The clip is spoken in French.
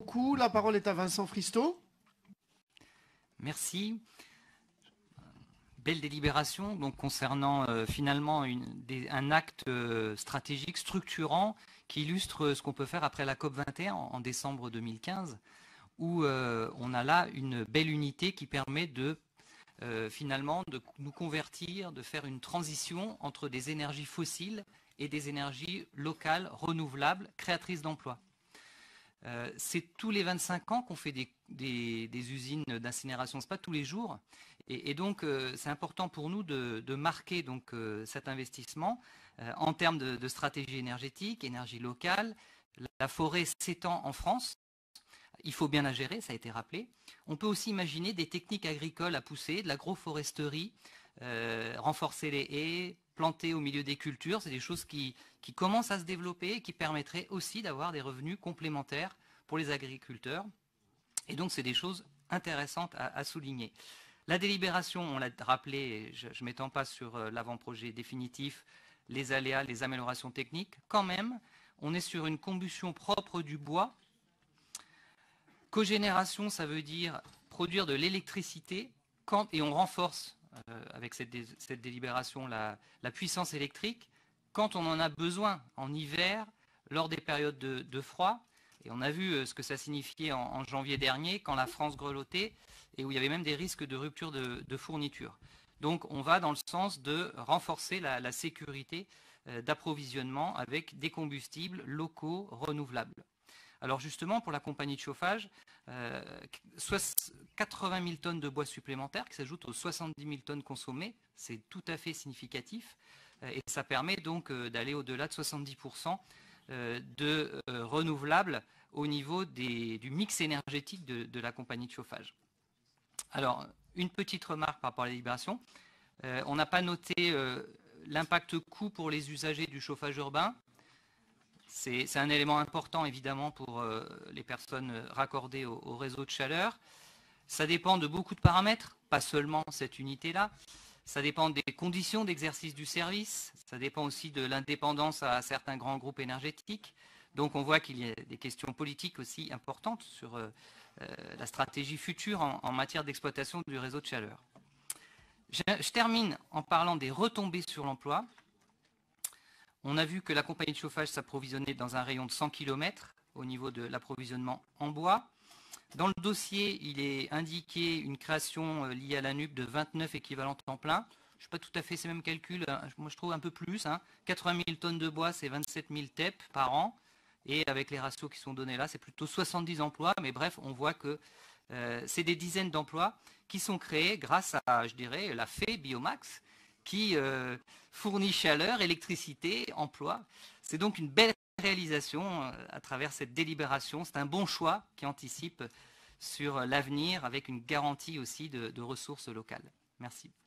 beaucoup. La parole est à Vincent Fristo. Merci. Belle délibération donc concernant finalement un acte stratégique structurant qui illustre ce qu'on peut faire après la COP21 en décembre 2015, où on a là une belle unité qui permet de finalement de nous convertir, de faire une transition entre des énergies fossiles et des énergies locales, renouvelables, créatrices d'emplois. C'est tous les 25 ans qu'on fait des usines d'incinération, ce n'est pas tous les jours. Et donc, c'est important pour nous de marquer donc, cet investissement en termes de stratégie énergétique, énergie locale. La forêt s'étend en France. Il faut bien la gérer, ça a été rappelé. On peut aussi imaginer des techniques agricoles à pousser, de l'agroforesterie, renforcer les haies, planter au milieu des cultures. C'est des choses qui commencent à se développer et qui permettraient aussi d'avoir des revenus complémentaires pour les agriculteurs. Et donc, c'est des choses intéressantes à souligner. La délibération, on l'a rappelé, je ne m'étends pas sur l'avant-projet définitif, les aléas, les améliorations techniques. Quand même, on est sur une combustion propre du bois. Cogénération, ça veut dire produire de l'électricité et on renforce avec cette délibération la puissance électrique quand on en a besoin en hiver, lors des périodes de froid. Et on a vu ce que ça signifiait en janvier dernier quand la France grelottait et où il y avait même des risques de rupture de fourniture. Donc on va dans le sens de renforcer la sécurité d'approvisionnement avec des combustibles locaux renouvelables. Alors justement, pour la compagnie de chauffage, 80 000 tonnes de bois supplémentaires qui s'ajoutent aux 70 000 tonnes consommées, c'est tout à fait significatif. Et ça permet donc d'aller au-delà de 70% de renouvelables au niveau du mix énergétique de la compagnie de chauffage. Alors, une petite remarque par rapport à la délibération. On n'a pas noté l'impact coût pour les usagers du chauffage urbain. C'est un élément important, évidemment, pour les personnes raccordées au réseau de chaleur. Ça dépend de beaucoup de paramètres, pas seulement cette unité-là. Ça dépend des conditions d'exercice du service. Ça dépend aussi de l'indépendance à certains grands groupes énergétiques. Donc, on voit qu'il y a des questions politiques aussi importantes sur la stratégie future en matière d'exploitation du réseau de chaleur. Je termine en parlant des retombées sur l'emploi. On a vu que la compagnie de chauffage s'approvisionnait dans un rayon de 100 km au niveau de l'approvisionnement en bois. Dans le dossier, il est indiqué une création liée à la NUP de 29 équivalents temps plein. Je ne sais pas tout à fait ces mêmes calculs, moi je trouve un peu plus. 80 000 tonnes de bois, c'est 27 000 TEP par an. Et avec les ratios qui sont donnés là, c'est plutôt 70 emplois. Mais bref, on voit que c'est des dizaines d'emplois qui sont créés grâce à, je dirais, la fée Biomax, qui fournit chaleur, électricité, emploi. C'est donc une belle réalisation à travers cette délibération. C'est un bon choix qui anticipe sur l'avenir avec une garantie aussi de ressources locales. Merci.